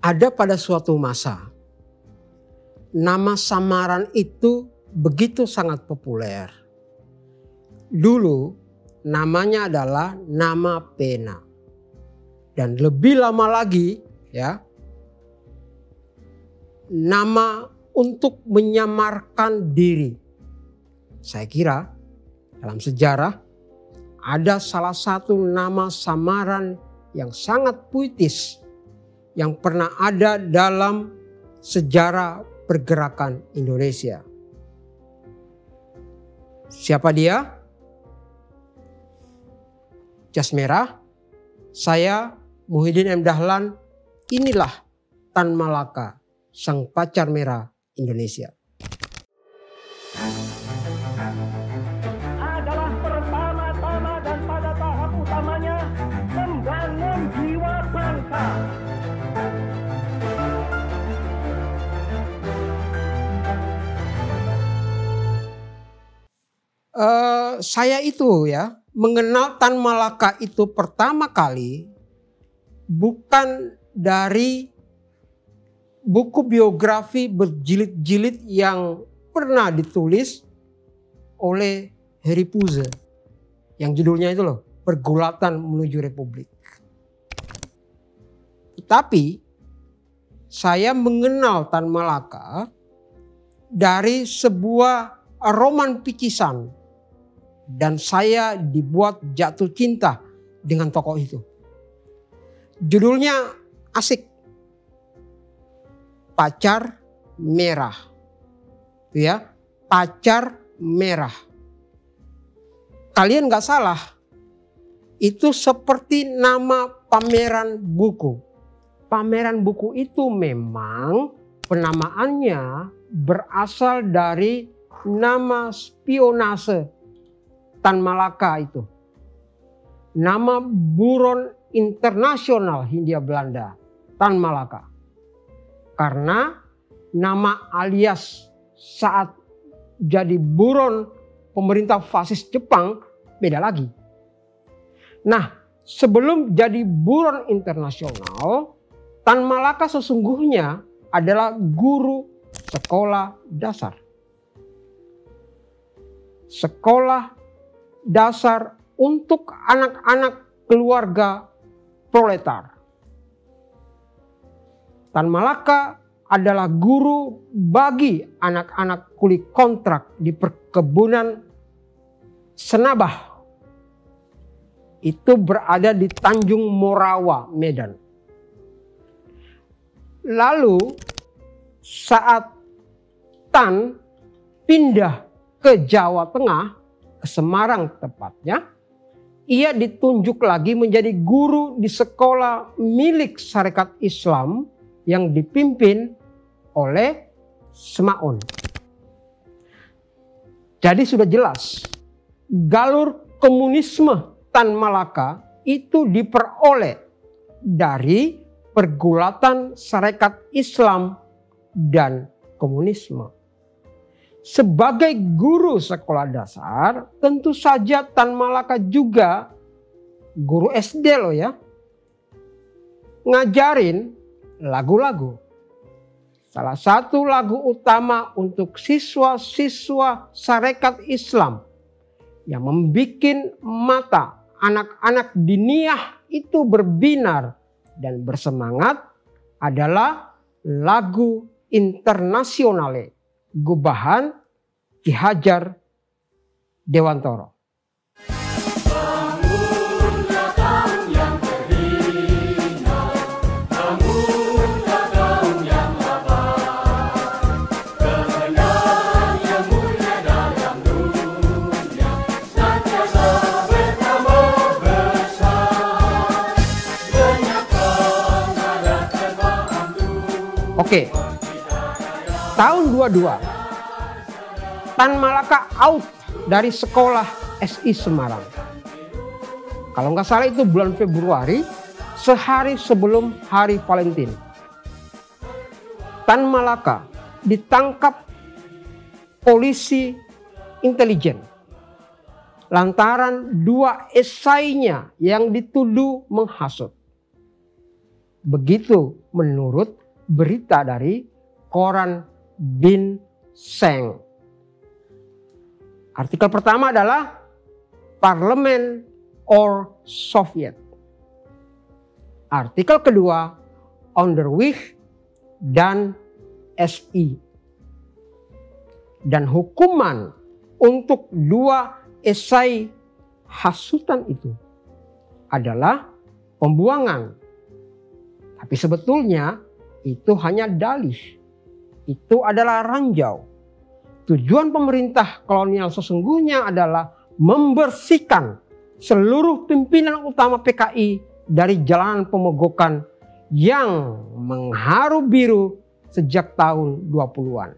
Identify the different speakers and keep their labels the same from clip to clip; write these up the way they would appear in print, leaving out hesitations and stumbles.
Speaker 1: Ada pada suatu masa, nama samaran itu begitu sangat populer. Dulu namanya adalah nama pena. Dan lebih lama lagi ya, nama untuk menyamarkan diri. Saya kira dalam sejarah ada salah satu nama samaran yang sangat puitis yang pernah ada dalam sejarah pergerakan Indonesia. Siapa dia? Jas merah, saya Muhyiddin M. Dahlan, inilah Tan Malaka, sang pacar merah Indonesia.
Speaker 2: Adalah pertama-tama dan pada tahap utamanya membangun jiwa bangsa.
Speaker 1: Saya itu ya mengenal Tan Malaka itu pertama kali bukan dari buku biografi berjilid-jilid yang pernah ditulis oleh Harry Puze yang judulnya itu loh, Pergulatan Menuju Republik. Tetapi saya mengenal Tan Malaka dari sebuah roman picisan dan saya dibuat jatuh cinta dengan tokoh itu. Judulnya asik, Pacar Merah, ya, Pacar Merah. Kalian gak salah, itu seperti nama pameran buku. Pameran buku itu memang penamaannya berasal dari nama spionase Tan Malaka itu. Nama buron internasional Hindia Belanda, Tan Malaka. Karena nama alias saat jadi buron pemerintah fasis Jepang beda lagi. Nah, sebelum jadi buron internasional, Tan Malaka sesungguhnya adalah guru sekolah dasar. Sekolah dasar untuk anak-anak keluarga proletar. Tan Malaka adalah guru bagi anak-anak kuli kontrak di perkebunan Senabah. Itu berada di Tanjung Morawa, Medan. Lalu saat Tan pindah ke Jawa Tengah, ke Semarang tepatnya, ia ditunjuk lagi menjadi guru di sekolah milik Sarekat Islam yang dipimpin oleh Semaun. Jadi sudah jelas, galur komunisme Tan Malaka itu diperoleh dari pergulatan Sarekat Islam dan komunisme. Sebagai guru sekolah dasar, tentu saja Tan Malaka juga guru SD loh ya, ngajarin lagu-lagu. Salah satu lagu utama untuk siswa-siswa Sarekat Islam yang membuat mata anak-anak diniyah itu berbinar dan bersemangat adalah lagu Internasionale Gubahan Ki Hajar Dewantoro. Oke, tahun 22 Tan Malaka out dari sekolah SI Semarang. Kalau nggak salah itu bulan Februari, sehari sebelum Hari Valentine. Tan Malaka ditangkap polisi intelijen lantaran dua esainya yang dituduh menghasut. Begitu menurut berita dari koran Bin Seng. Artikel pertama adalah Parlemen or Soviet. Artikel kedua Onderweg dan SI. Dan hukuman untuk dua esai hasutan itu adalah pembuangan. Tapi sebetulnya itu hanya dalih. Itu adalah ranjau. Tujuan pemerintah kolonial sesungguhnya adalah membersihkan seluruh pimpinan utama PKI dari jalanan pemogokan yang mengharu biru sejak tahun 20-an.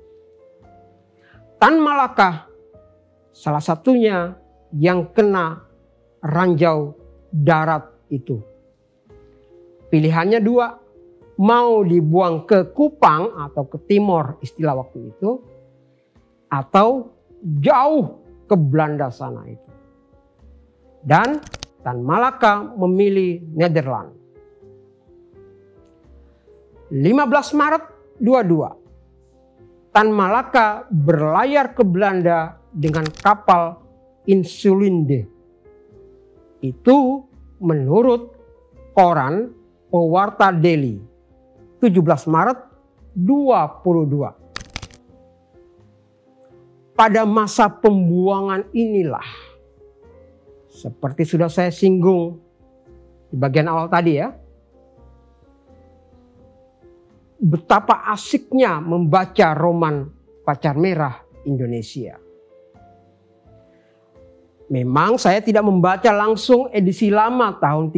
Speaker 1: Tan Malaka salah satunya yang kena ranjau darat itu. Pilihannya dua, mau dibuang ke Kupang atau ke Timor istilah waktu itu, atau jauh ke Belanda sana itu. Dan Tan Malaka memilih Nederland. 15 Maret 22. Tan Malaka berlayar ke Belanda dengan kapal Insulinde. Itu menurut koran Pewarta Delhi 17 Maret 22. Pada masa pembuangan inilah, seperti sudah saya singgung di bagian awal tadi ya, betapa asiknya membaca roman Pacar Merah Indonesia. Memang saya tidak membaca langsung edisi lama tahun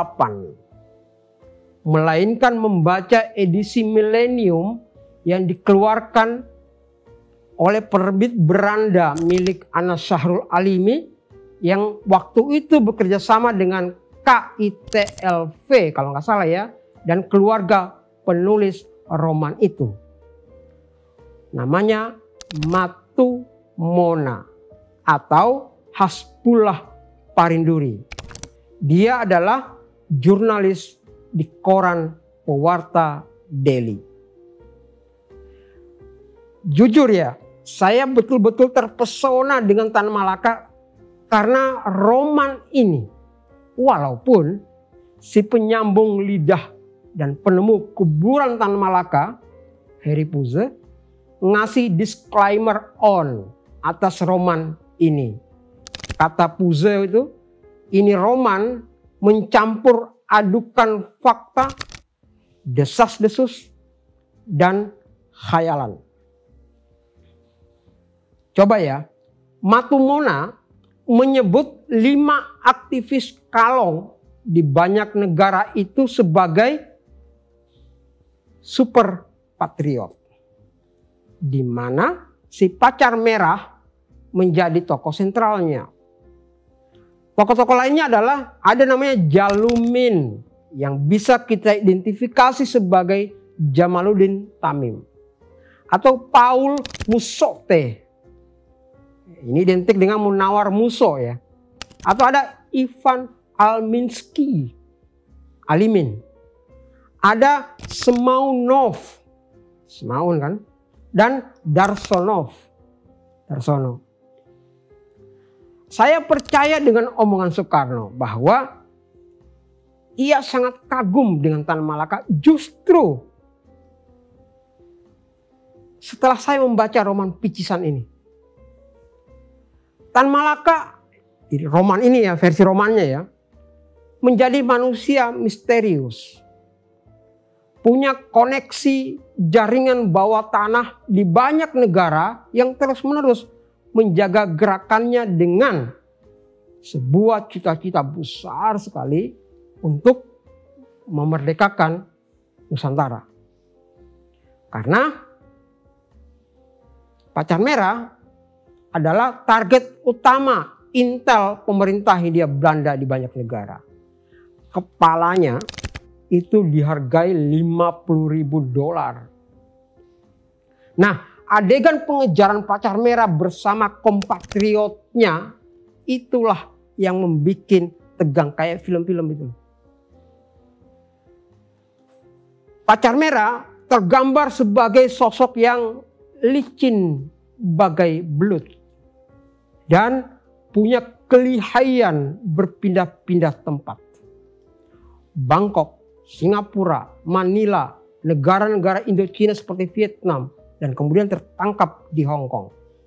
Speaker 1: 38. Melainkan membaca edisi milenium yang dikeluarkan oleh penerbit beranda milik Anas Syahrul Alimi yang waktu itu bekerja sama dengan KITLV kalau nggak salah ya, dan keluarga penulis roman itu. Namanya Matu Mona atau Hasbullah Parinduri. Dia adalah jurnalis di koran Pewarta Delhi. Jujur ya, saya betul-betul terpesona dengan Tan Malaka karena roman ini, walaupun si penyambung lidah dan penemu kuburan Tan Malaka, Harry Puze, ngasih disclaimer on atas roman ini. Kata Puze itu, ini roman mencampur adukan fakta, desas-desus, dan khayalan. Coba ya, Matu Mona menyebut 5 aktivis kalong di banyak negara itu sebagai super patriot. Di mana si Pacar Merah menjadi tokoh sentralnya. Tokoh-tokoh lainnya adalah ada namanya Jalumin yang bisa kita identifikasi sebagai Jamaluddin Tamim. Atau Paul Musote. Ini identik dengan Munawar Muso ya. Atau ada Ivan Alimin. Ada Semaunov. Semaun kan. Dan Darsono. Saya percaya dengan omongan Soekarno bahwa ia sangat kagum dengan Tan Malaka justru setelah saya membaca roman Picisan ini. Tan Malaka, di roman ini ya, versi romannya ya, menjadi manusia misterius. Punya koneksi jaringan bawah tanah di banyak negara yang terus-menerus menjaga gerakannya dengan sebuah cita-cita besar sekali untuk memerdekakan Nusantara. Karena Pacar Merah adalah target utama intel pemerintah Hindia Belanda di banyak negara. Kepalanya itu dihargai $50.000. Nah, adegan pengejaran Pacar Merah bersama kompatriotnya itulah yang membuat tegang kayak film-film itu. Pacar Merah tergambar sebagai sosok yang licin bagai belut dan punya kelihayan berpindah-pindah tempat. Bangkok, Singapura, Manila, negara-negara Indochina seperti Vietnam, dan kemudian tertangkap di Hong Kong.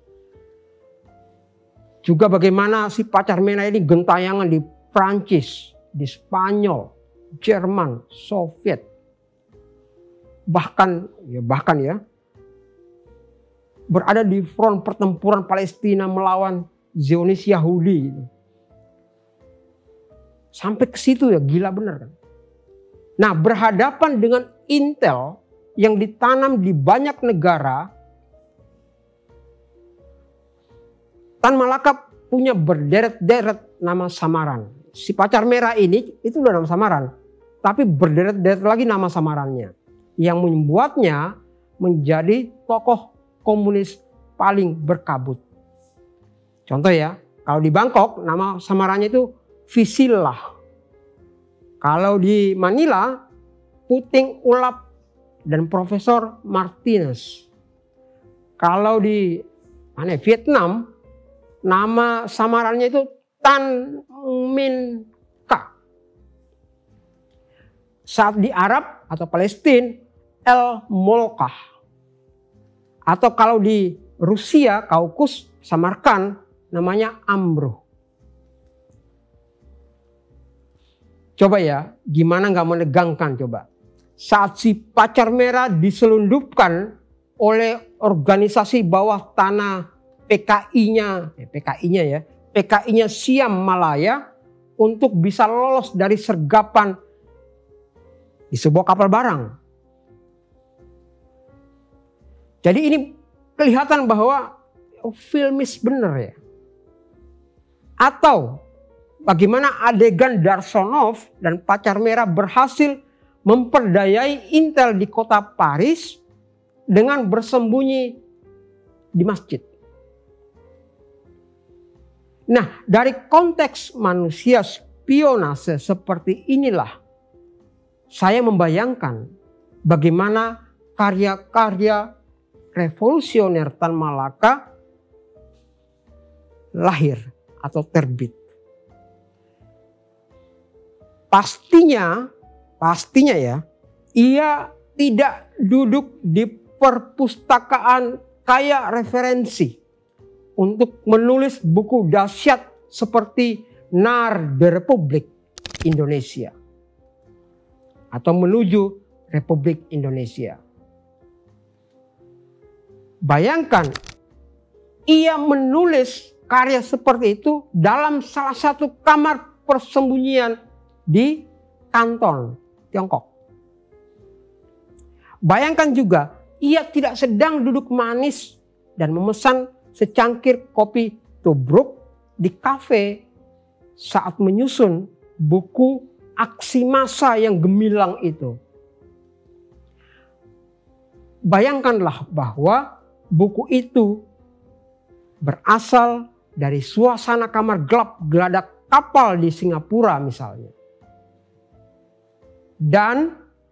Speaker 1: Juga bagaimana si Pacar Merah ini gentayangan di Prancis, di Spanyol, Jerman, Soviet. Bahkan ya berada di front pertempuran Palestina melawan Zionis Yahudi. Sampai ke situ ya, gila bener kan. Nah, berhadapan dengan intel yang ditanam di banyak negara, Tan Malaka punya berderet-deret nama samaran. Si Pacar Merah ini itu udah nama samaran, tapi berderet-deret lagi nama samarannya yang membuatnya menjadi tokoh komunis paling berkabut. Contoh ya, kalau di Bangkok nama samarannya itu Visilah. Kalau di Manila, Puting Ulap dan Profesor Martinez. Kalau di Vietnam, nama samarannya itu Tan Minh Ka. Saat di Arab atau Palestina, El Molkah. Atau kalau di Rusia, Kaukus, Samarkand, namanya Amruh. Coba ya, gimana nggak menegangkan coba. Saat si Pacar Merah diselundupkan oleh organisasi bawah tanah PKI-nya Siam Malaya untuk bisa lolos dari sergapan di sebuah kapal barang. Jadi ini kelihatan bahwa filmis bener ya. Atau bagaimana adegan Darsonov dan Pacar Merah berhasil memperdayai intel di kota Paris dengan bersembunyi di masjid. Nah, dari konteks manusia spionase seperti inilah saya membayangkan bagaimana karya-karya revolusioner Tan Malaka lahir atau terbit. Pastinya ya, ia tidak duduk di perpustakaan kaya referensi untuk menulis buku dahsyat seperti Nar de Republik Indonesia atau menuju Republik Indonesia. Bayangkan, ia menulis karya seperti itu dalam salah satu kamar persembunyian di Kanton, Tiongkok. Bayangkan juga, ia tidak sedang duduk manis dan memesan secangkir kopi tubruk di kafe saat menyusun buku aksi massa yang gemilang itu. Bayangkanlah bahwa buku itu berasal dari suasana kamar gelap geladak kapal di Singapura misalnya. Dan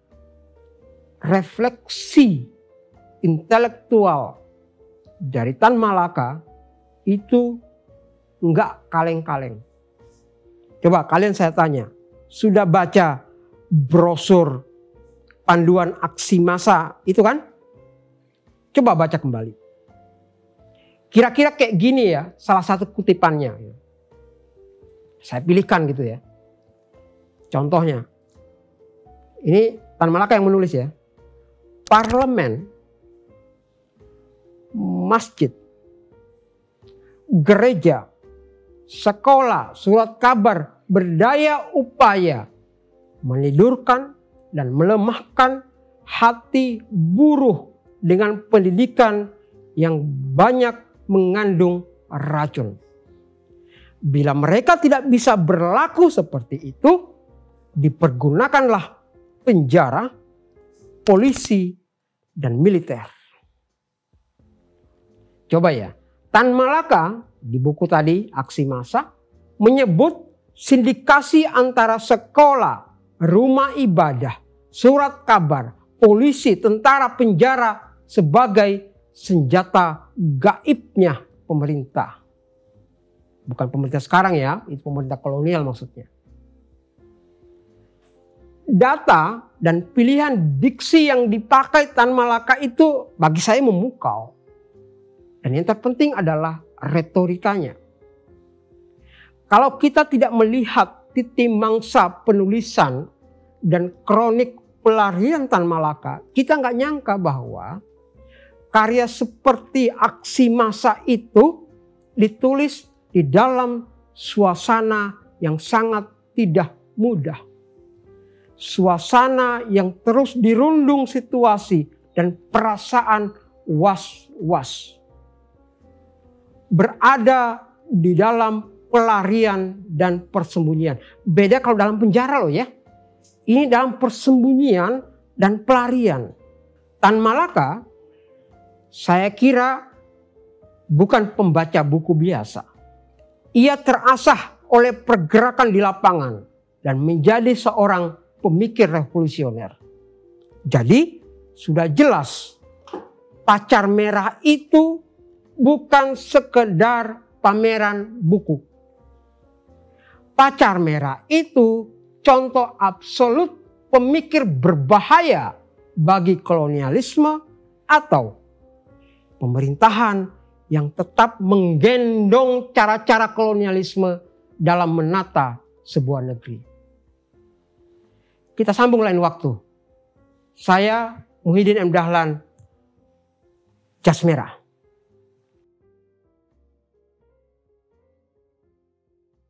Speaker 1: refleksi intelektual dari Tan Malaka itu enggak kaleng-kaleng. Coba kalian saya tanya, sudah baca brosur panduan aksi massa itu kan? Coba baca kembali. Kira-kira kayak gini ya salah satu kutipannya. Saya pilihkan gitu ya. Contohnya. Ini Tan Malaka yang menulis ya. Parlemen, masjid, gereja, sekolah, surat kabar, berdaya upaya menidurkan dan melemahkan hati buruh dengan pendidikan yang banyak mengandung racun. Bila mereka tidak bisa berlaku seperti itu, dipergunakanlah penjara, polisi, dan militer. Coba ya, Tan Malaka di buku tadi Aksi Massa menyebut sindikasi antara sekolah, rumah ibadah, surat kabar, polisi, tentara, penjara sebagai senjata gaibnya pemerintah. Bukan pemerintah sekarang ya, itu pemerintah kolonial maksudnya. Data dan pilihan diksi yang dipakai Tan Malaka itu bagi saya memukau. Dan yang terpenting adalah retorikanya. Kalau kita tidak melihat titik mangsa penulisan dan kronik pelarian Tan Malaka, kita nggak nyangka bahwa karya seperti Aksi Massa itu ditulis di dalam suasana yang sangat tidak mudah. Suasana yang terus dirundung situasi dan perasaan was-was. Berada di dalam pelarian dan persembunyian. Beda kalau dalam penjara loh ya. Ini dalam persembunyian dan pelarian. Tan Malaka saya kira bukan pembaca buku biasa. Ia terasah oleh pergerakan di lapangan dan menjadi seorang pemikir revolusioner. Jadi sudah jelas Pacar Merah itu bukan sekedar pameran buku. Pacar Merah itu contoh absolut pemikir berbahaya bagi kolonialisme atau pemerintahan yang tetap menggendong cara-cara kolonialisme dalam menata sebuah negeri. Kita sambung lain waktu. Saya Muhyiddin M. Dahlan, Jas Merah.